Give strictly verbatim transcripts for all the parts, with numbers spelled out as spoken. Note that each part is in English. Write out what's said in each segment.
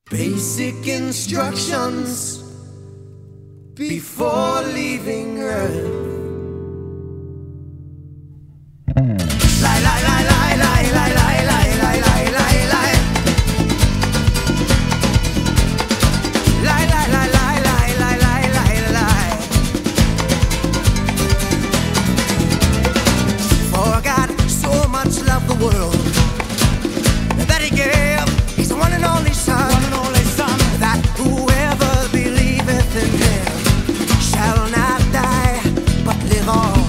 Basic instructions before leaving Earth. Lie, lie, lie, lie, lie, lie, lie, lie, lie, lie, lie, lie. Lie, lie, lie, lie, lie, lie, lie, lie, lie. For God so much loved the world that He gave His one and only Son, one and only Son, that whoever believeth in Him shall not die but live on.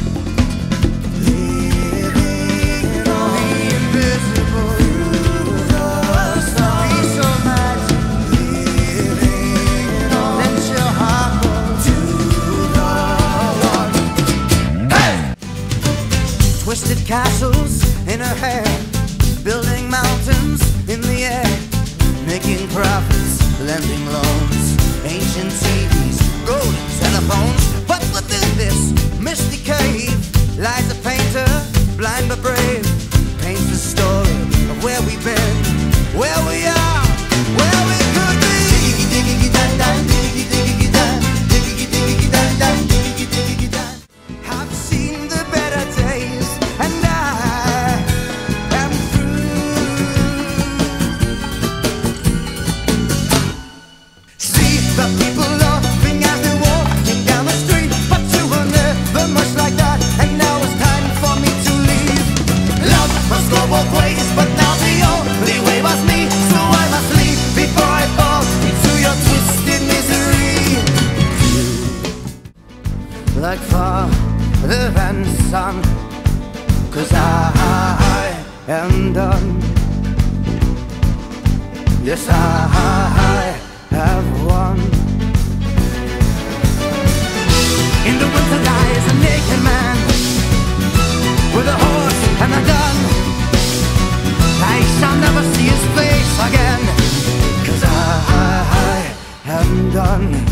Twisted castles in her hair, building mountains in the air, making profits, lending loans, ancient T Vs, gold telephones. But within this misty cave lies a painter, blind but brave, paints the story of where we've been, where we are, where we could be. Diggy diggy dun dun, diggy diggy dun, diggy diggy dun dun, diggy diggy dun. I've seen the better days, and I am through. See the people laughing as they walking down the street, but you were never much like that, and now it's time for me to leave. Love must go both ways, but now the only way was me, so I must leave before I fall into your twisted misery. Like father and son, 'cause I am done. Yes, I have won. In the winter lies a naked man with a horse and a gun. I shall never see his face again, 'cause I am done.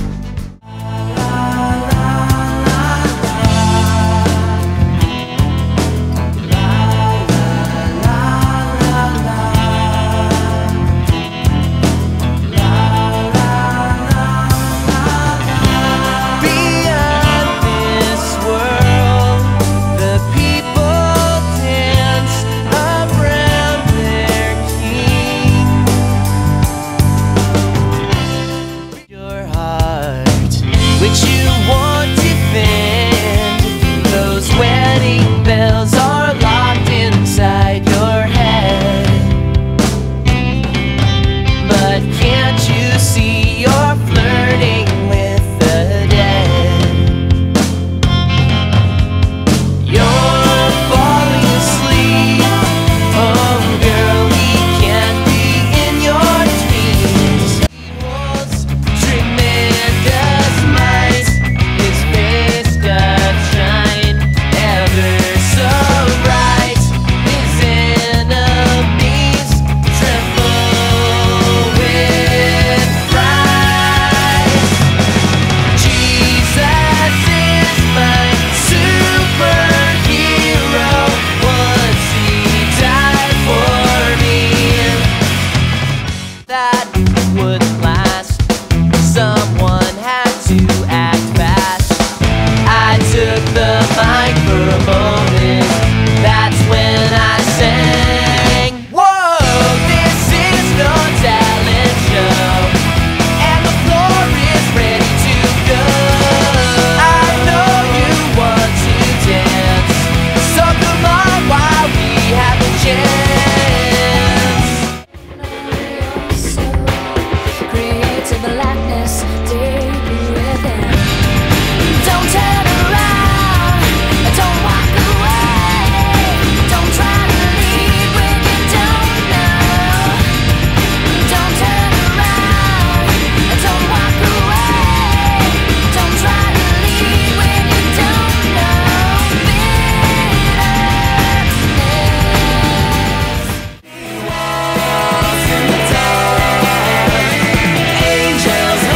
Angels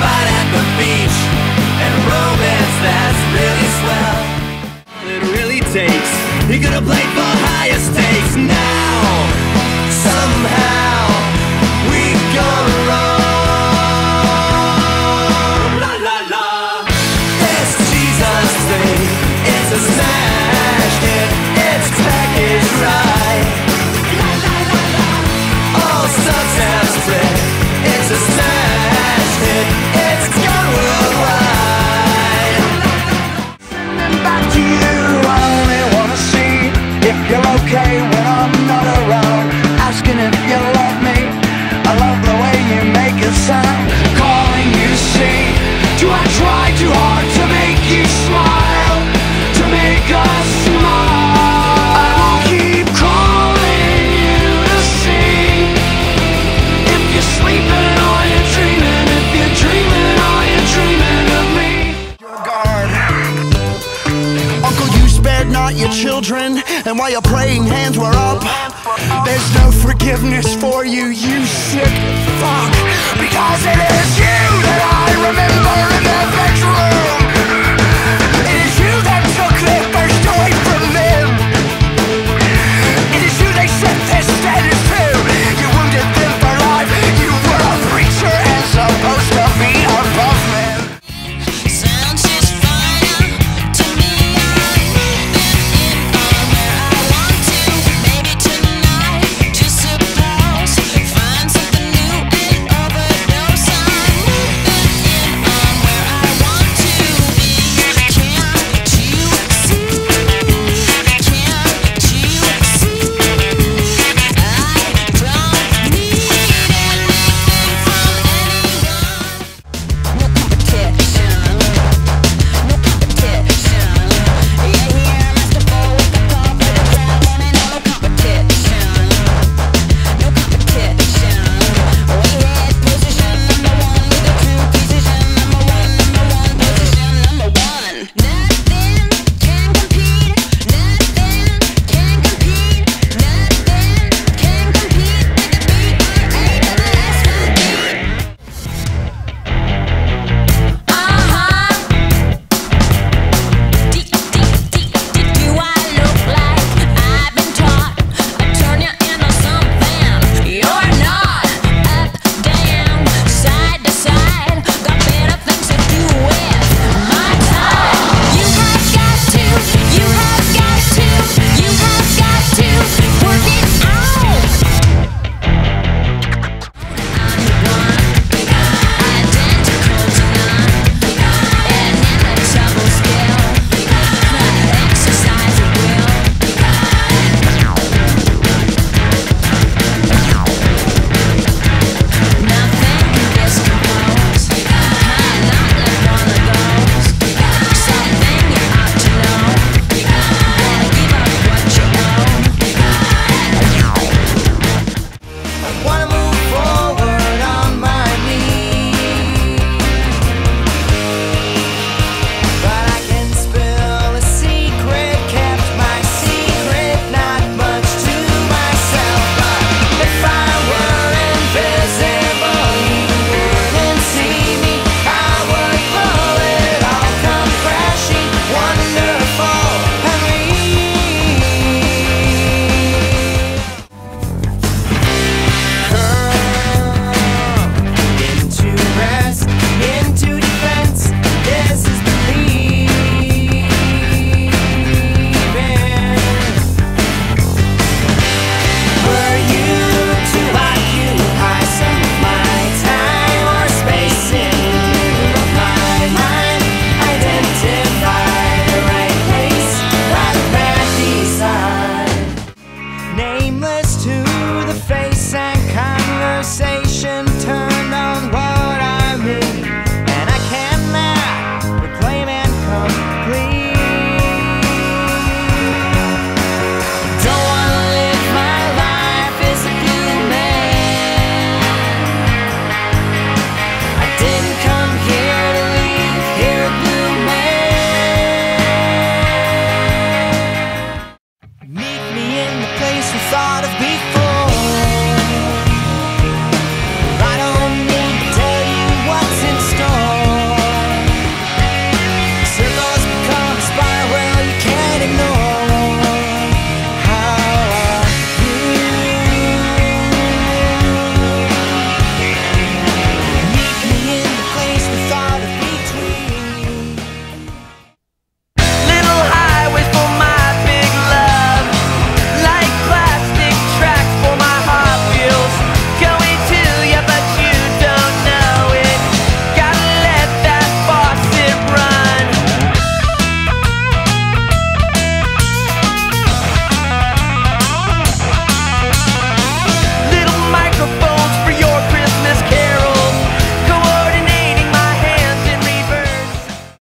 fight at the beach, and romance that's really swell. All it really takes, he could have played for higher stakes. Now, somehow, we've gone wrong. La la la. This Jesus thing, it's a smash hit, it's packaged right. La la la la. All stars have spread, it's a smash hit, it's gone worldwide. Sending back to you, I only wanna see if you're okay when I'm not around. Asking if you love me, I love the way you make it sound. Calling you, see, do I try too hard to make you smile, to make us smile? I will keep calling you to see if you're sleeping or you're dreaming, if you're dreaming or you're dreaming of me. Your guard, Uncle, you spared not your children, and while your praying hands were up, there's no forgiveness for you, you sick fuck, because it is